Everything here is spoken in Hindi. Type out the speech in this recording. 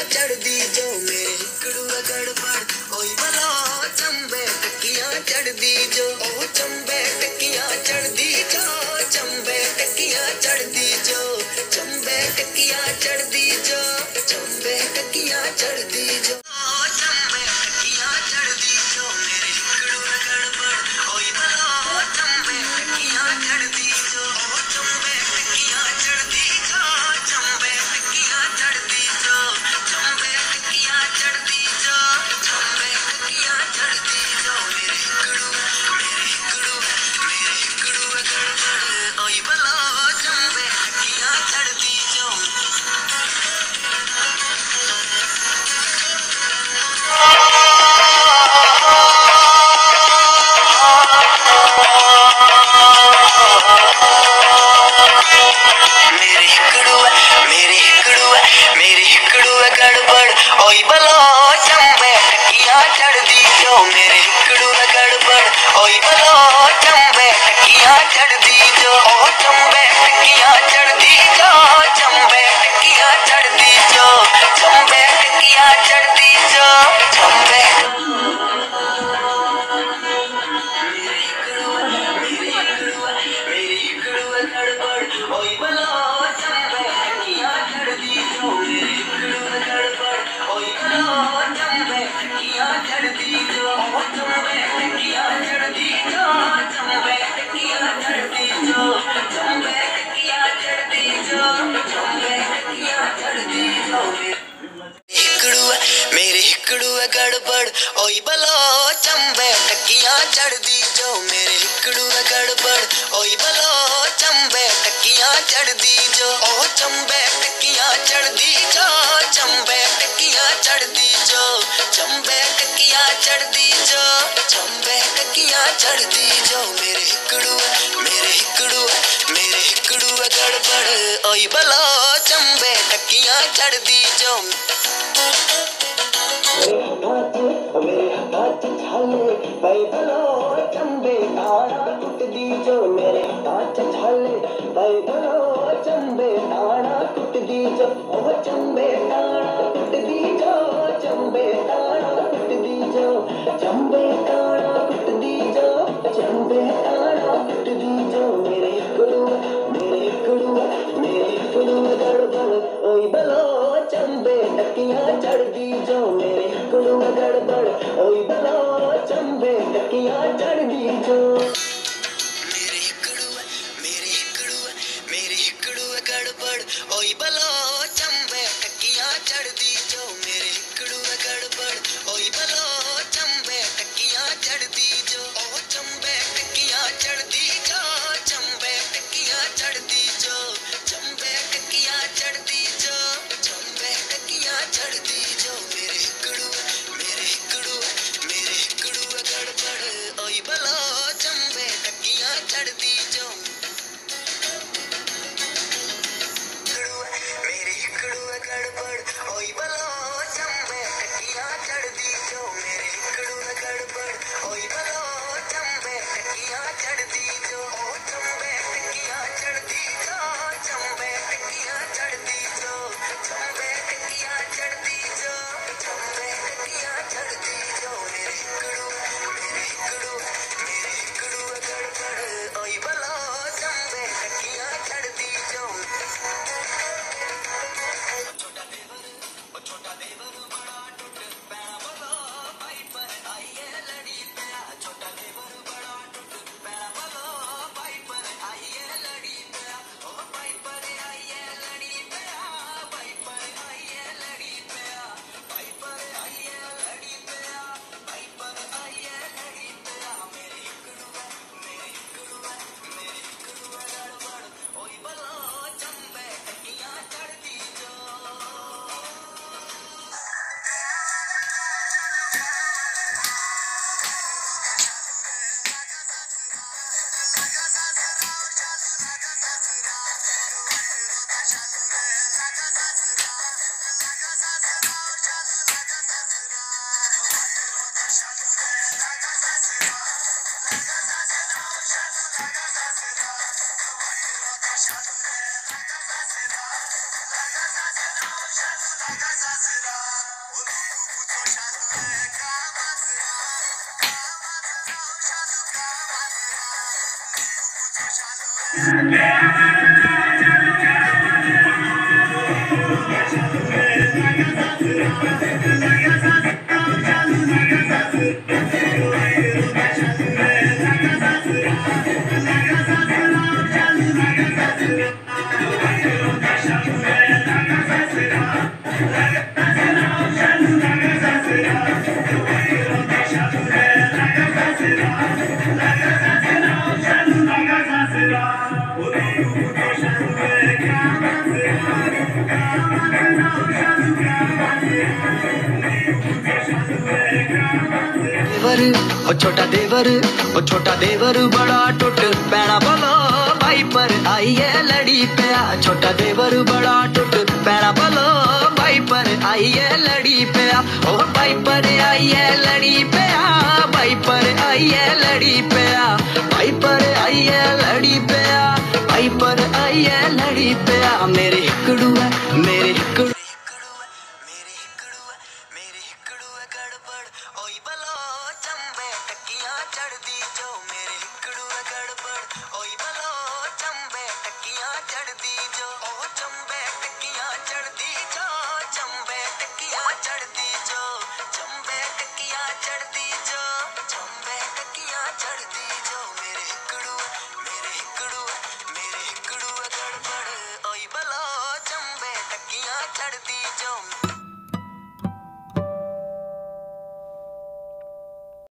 चढ़ दी जो मेरे हिकड़ू गड़बड़ ओई बला चंबे टकियां चढ़ दी जो ओ चंबे टकियां चढ़ दी जो चंबे टकियां चढ़ दी जो चंबे टकियां चढ़ दी जो चंबे टकियां चढ़ दी जो चंबे टकियां चढ़ दी जो मेरे हिकड़ू गड़बड़ ओई बला चंबे टकियां चढ़ दी जो चंबे टकियां चढ़ दी जो चंबे टकियां चढ़ दी जो चंबे टकियां चढ़ दी जो चंबे टकियां चढ़ दी जो मेरे हिकड़ू गड़बड़ ओई बला चंबे टकियां चढ़ दी जो मेरे हिकड़ू गड़बड़ ओई बला चंबे टकियां चढ़ दी जो मेरे हिकड़ू गड़बड़ ओई बला चंबे टकियां चढ़ दी जो चंबे टकियां चढ़ दी जो चंबे टकियां चढ़ दी जो चंबे टकियां चढ़ दी जो चंबे मेरे हिकड़ू गड़बड़ ओई बला चंबे टकियां चढ़ दी जो मेरे हिकड़ू गड़बड़ ओई बला चंबे टकियां चढ़ दी जो चंबे टकियां चढ़ दी जो चंबे टकियां चढ़ दी जो चंबे टकियां चढ़ दी जो चंबे टकियां चढ़ दी जो मेरे हिकड़ू गड़बड़ ओई बला चंबे टकियां चढ़ दी जो मेरे हिकड़ू गड़बड़ ओई बला चंबे टकियां चढ़ दी जो चंबे टकियां चढ़ दी जो चंबे टकियां चढ़ दी जो चंबे टकियां चढ़ दी जो चंबे टकियां चढ़ दी जो मेरे हिकड़ू गड़बड़ ओई बला चंबे टकियां चढ़ दी जो मेरे हाथ छाले भाई बलो चंबे तारा टूट दी जो मेरे हाथ छाले भाई बलो चंबे तारा टूट दी जो चंबे तारा टूट दी जो चंबे तारा टूट दी जो चंबे तारा टूट दी जो चंबे तारा टूट दी जो मेरे हिकड़ू गड़बड़ ओई बलो चंबे टकियां चढ़ दी जो मेरे हिकड़ू गड़बड़ ओई बलो चंबे टकियां चढ़ दी जो मेरे हिकड़ू गड़बड़ ओई बलो चंबे टकियां चढ़ दी जो मेरे हिकड़ू गड़बड़ ओई बलो चंबे टकियां चढ़ दी जो चंबे टकियां चढ़ दी जो चंबे टकियां चढ़ दी जो चंबे टकियां चढ़ दी जो चंबे टकियां चढ़ दी जो मेरे हिकड़ू गड़बड़ ओई बला चंबे टकियां चढ़ दी जो मेरे हिकड़ू गड़बड़ ओई बला चंबे टकियां चढ़ दी जो मेरे हिकड़ू गड़बड़ ओई बला चंबे टकियां चढ़ दी जो चंबे टकियां चढ़ दी जो चंबे टकियां चढ़ दी जो चंबे टकियां चढ़ दी जो चंबे टकियां चढ़ दी जो मेरे हिकड़ू गड़बड़ ओई बला चंबे टकियां चढ़ दी जो छोटा देवर बड़ा टूट पैरा बोलो भाई पर आइए लड़ी पैरा छोटा देवर बड़ा टूट पैरा बोलो भाई पर आइए लड़ी पैरा भाई पर आइए लड़ी पैरा भाई पर आइए लड़ी पैरा भाई पर आइए लड़ी पैरा भाई पर आइए लड़ी पैरा मेरे हिकड़ू गड़बड़ ओई बला चंबे टकियां चढ़ दी जो ओ छोटा देवर बड़ा टुट पैना बोलो भाई पर आई है लड़ी पिया। छोटा देवर बड़ा टुट पैना बोलो भाई पर आई है लड़ी पिया। ओ भाई पर आई है लड़ी पिया, भाई पर आई है लड़ी पिया, भाई पर आई है लड़ी पिया, भाई पर आई है लड़ी पिया। मेरे हिकड़ू है मेरे हिकड़ू चढ़ दी जो